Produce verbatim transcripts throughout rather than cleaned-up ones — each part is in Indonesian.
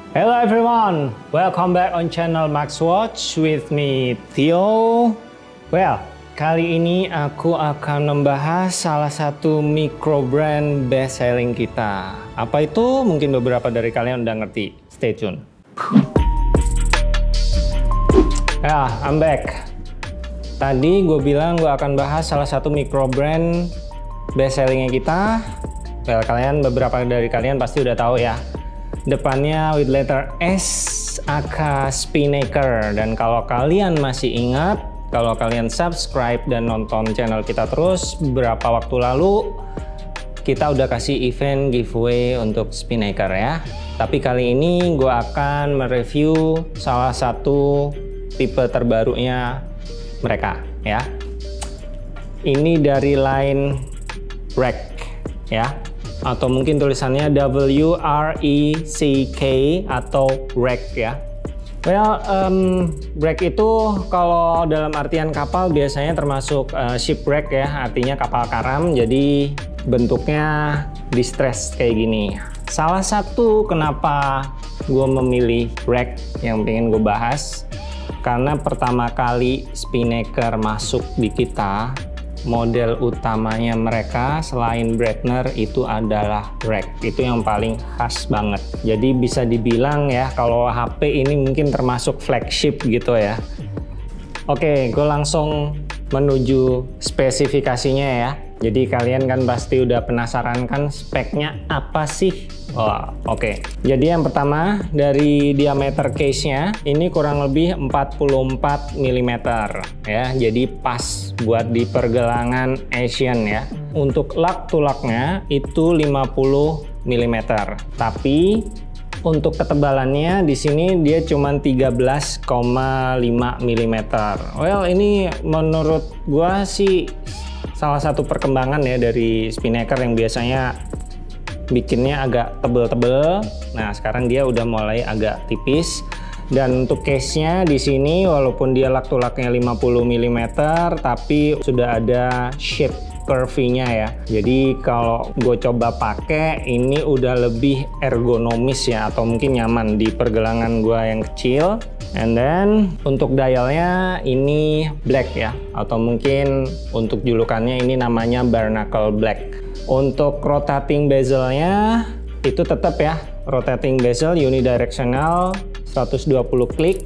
Hello everyone, welcome back on channel Max Watch with me Theo. Well, kali ini aku akan membahas salah satu micro brand best selling kita. Apa itu? Mungkin beberapa dari kalian udah ngerti. Stay tune. Ya, I'm back. Tadi gue bilang gue akan bahas salah satu micro brand best sellingnya kita. Well, kalian beberapa dari kalian pasti udah tahu ya. Depannya with letter S, aka Spinnaker. Dan kalau kalian masih ingat, kalau kalian subscribe dan nonton channel kita terus, beberapa waktu lalu kita udah kasih event giveaway untuk Spinnaker ya. Tapi kali ini gue akan mereview salah satu tipe terbarunya mereka ya. Ini dari line Rec ya, atau mungkin tulisannya W R E C K atau Rec ya. Well, um, Rec itu kalau dalam artian kapal biasanya termasuk uh, shipwreck ya, artinya kapal karam, jadi bentuknya distress kayak gini. Salah satu kenapa gue memilih Rec yang pengen gue bahas, karena pertama kali Spinnaker masuk di kita, model utamanya mereka selain Breitner itu adalah Rec. Itu yang paling khas banget. Jadi bisa dibilang ya, kalau H P ini mungkin termasuk flagship gitu ya. Oke, gue langsung menuju spesifikasinya ya. Jadi kalian kan pasti udah penasaran kan speknya apa sih? Oh, oke. Okay. Jadi yang pertama dari diameter case-nya ini kurang lebih empat puluh empat milimeter ya. Jadi pas buat di pergelangan Asian ya. Untuk lug to lug-nya itu lima puluh milimeter. Tapi untuk ketebalannya di sini dia cuma tiga belas koma lima milimeter. Well, ini menurut gua sih salah satu perkembangan ya dari Spinnaker yang biasanya bikinnya agak tebel-tebel. Nah, sekarang dia udah mulai agak tipis. Dan untuk case-nya di sini walaupun dia lug to lug-nya lima puluh milimeter, tapi sudah ada shape curvy-nya ya. Jadi kalau gue coba pakai ini udah lebih ergonomis ya, atau mungkin nyaman di pergelangan gue yang kecil. And then untuk dialnya ini black ya, atau mungkin untuk julukannya ini namanya Barnacle Black. Untuk rotating bezelnya itu tetap ya, rotating bezel unidirectional seratus dua puluh klik.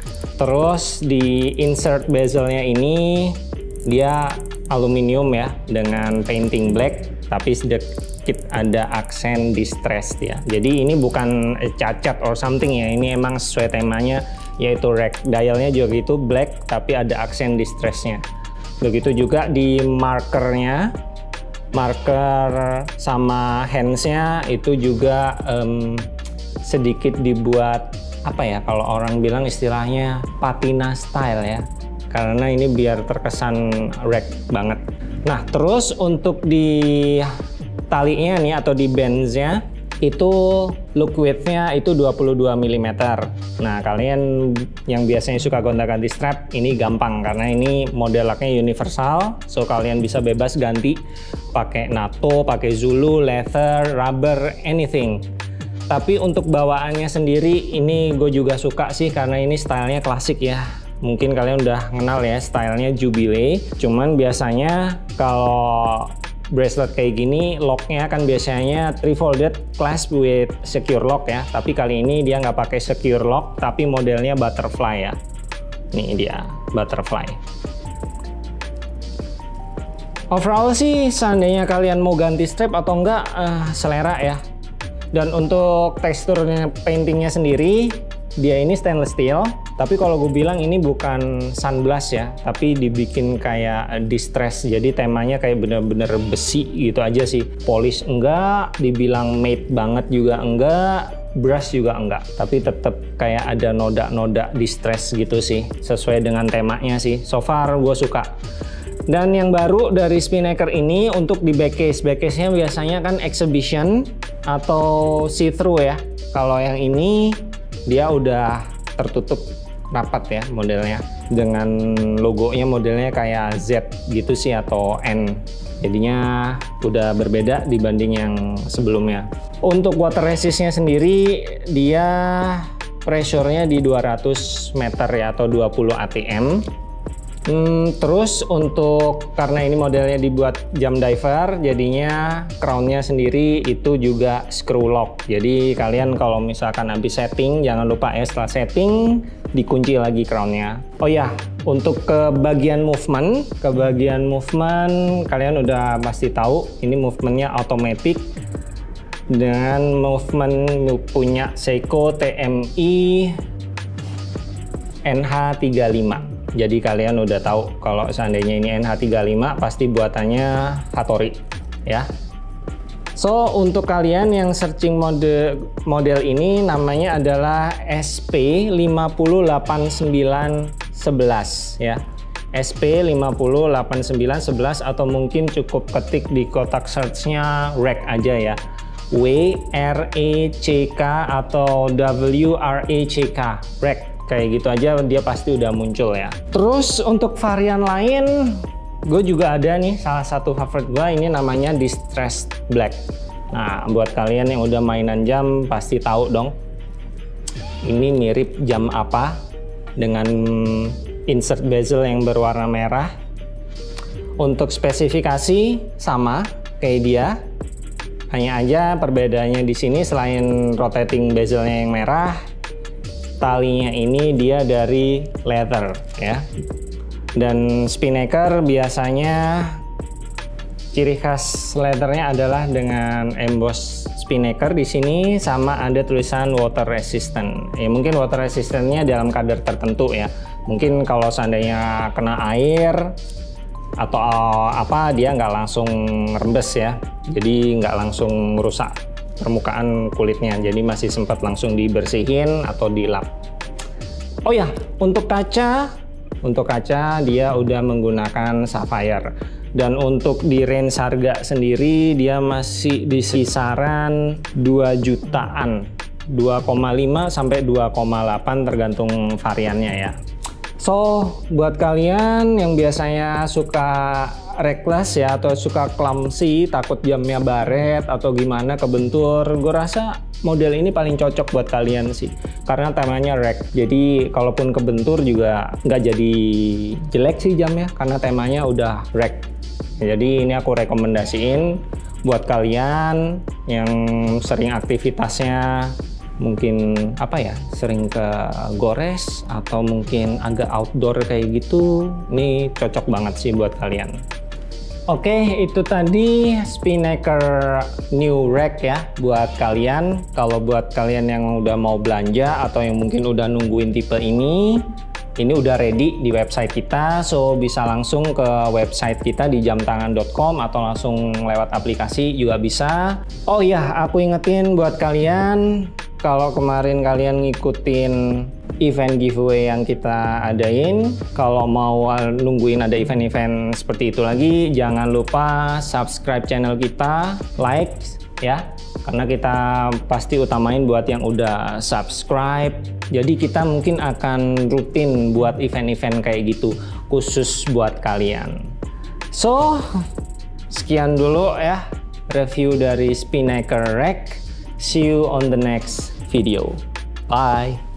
Terus di insert bezelnya ini dia aluminium ya dengan painting black, tapi sedikit ada aksen distressed ya. Jadi ini bukan cacat or something ya, ini emang sesuai temanya yaitu Rec. Dialnya juga itu black tapi ada aksen distressnya. Begitu juga di markernya, marker sama handsnya itu juga um, sedikit dibuat apa ya, kalau orang bilang istilahnya patina style ya, karena ini biar terkesan Rec banget. Nah, terus untuk di talinya nih atau di bands-nya itu loop width-nya itu dua puluh dua milimeter. Nah, kalian yang biasanya suka gonta-ganti strap ini gampang karena ini model lock-nya universal, so kalian bisa bebas ganti pakai NATO, pakai Zulu, leather, rubber, anything. Tapi untuk bawaannya sendiri ini gue juga suka sih karena ini stylenya klasik ya. Mungkin kalian udah kenal ya stylenya Jubilee. Cuman biasanya kalau bracelet kayak gini locknya kan biasanya three folded clasp with secure lock ya. Tapi kali ini dia nggak pakai secure lock, tapi modelnya butterfly ya. Nih dia butterfly. Overall sih seandainya kalian mau ganti strap atau enggak, uh, selera ya. Dan untuk teksturnya paintingnya sendiri, dia ini stainless steel. Tapi kalau gue bilang ini bukan sunblast ya, tapi dibikin kayak distress. Jadi temanya kayak bener-bener besi gitu aja sih. Polish enggak, dibilang matte banget juga enggak, brush juga enggak. Tapi tetap kayak ada noda-noda distress gitu sih. Sesuai dengan temanya sih. So far gue suka. Dan yang baru dari Spinnaker ini untuk di back case, back case-nya biasanya kan exhibition atau see-through ya. Kalau yang ini dia udah tertutup rapat ya modelnya, dengan logonya modelnya kayak Z gitu sih atau N. Jadinya udah berbeda dibanding yang sebelumnya. Untuk water resistnya sendiri, dia pressure-nya di dua ratus meter ya, atau dua puluh A T M. Hmm, terus untuk karena ini modelnya dibuat jam diver, jadinya crown-nya sendiri itu juga screw lock. Jadi kalian kalau misalkan habis setting, jangan lupa ya setelah setting dikunci lagi crown-nya. Oh ya, untuk ke bagian movement, ke bagian movement kalian udah pasti tahu ini movementnya automatic dengan movement punya Seiko T M I N H tiga puluh lima. Jadi kalian udah tahu kalau seandainya ini N H tiga puluh lima pasti buatannya Hattori ya. So untuk kalian yang searching mode model ini, namanya adalah S P lima nol delapan sembilan satu satu ya. S P lima nol delapan sembilan satu satu atau mungkin cukup ketik di kotak search-nya R E C aja ya. W R E C K atau W R E C K, R E C. Kayak gitu aja dia pasti udah muncul ya. Terus untuk varian lain, gue juga ada nih salah satu favorit gue, ini namanya Distressed Black. Nah buat kalian yang udah mainan jam pasti tahu dong ini mirip jam apa dengan insert bezel yang berwarna merah. Untuk spesifikasi sama kayak dia, hanya aja perbedaannya di sini selain rotating bezelnya yang merah, talinya ini dia dari leather ya. Dan spinnaker biasanya ciri khas leathernya adalah dengan emboss spinnaker di sini, sama ada tulisan water resistant. Ya mungkin water resistantnya dalam kadar tertentu ya. Mungkin kalau seandainya kena air atau apa dia nggak langsung rembes ya. Jadi nggak langsung rusak permukaan kulitnya, jadi masih sempat langsung dibersihin atau dilap. Oh ya, untuk kaca, untuk kaca dia udah menggunakan sapphire. Dan untuk di range harga sendiri dia masih di kisaran dua jutaan, dua koma lima sampai dua koma delapan tergantung variannya ya. So, buat kalian yang biasanya suka reckless ya, atau suka clumsy, takut jamnya baret atau gimana kebentur, gue rasa model ini paling cocok buat kalian sih. Karena temanya wreck, jadi kalaupun kebentur juga nggak jadi jelek sih jamnya, karena temanya udah wreck. Jadi ini aku rekomendasiin buat kalian yang sering aktivitasnya mungkin apa ya, sering ke gores atau mungkin agak outdoor kayak gitu, ini cocok banget sih buat kalian. Oke, itu tadi Spinnaker New Rack ya buat kalian. Kalau buat kalian yang udah mau belanja atau yang mungkin udah nungguin tipe ini, ini udah ready di website kita, so bisa langsung ke website kita di jam tangan dot com atau langsung lewat aplikasi juga bisa. Oh iya, aku ingetin buat kalian, kalau kemarin kalian ngikutin event giveaway yang kita adain, kalau mau nungguin ada event-event seperti itu lagi, jangan lupa subscribe channel kita, like ya, karena kita pasti utamain buat yang udah subscribe. Jadi kita mungkin akan rutin buat event-event kayak gitu khusus buat kalian. So sekian dulu ya review dari Spinnaker Rack. See you on the next video. Bye.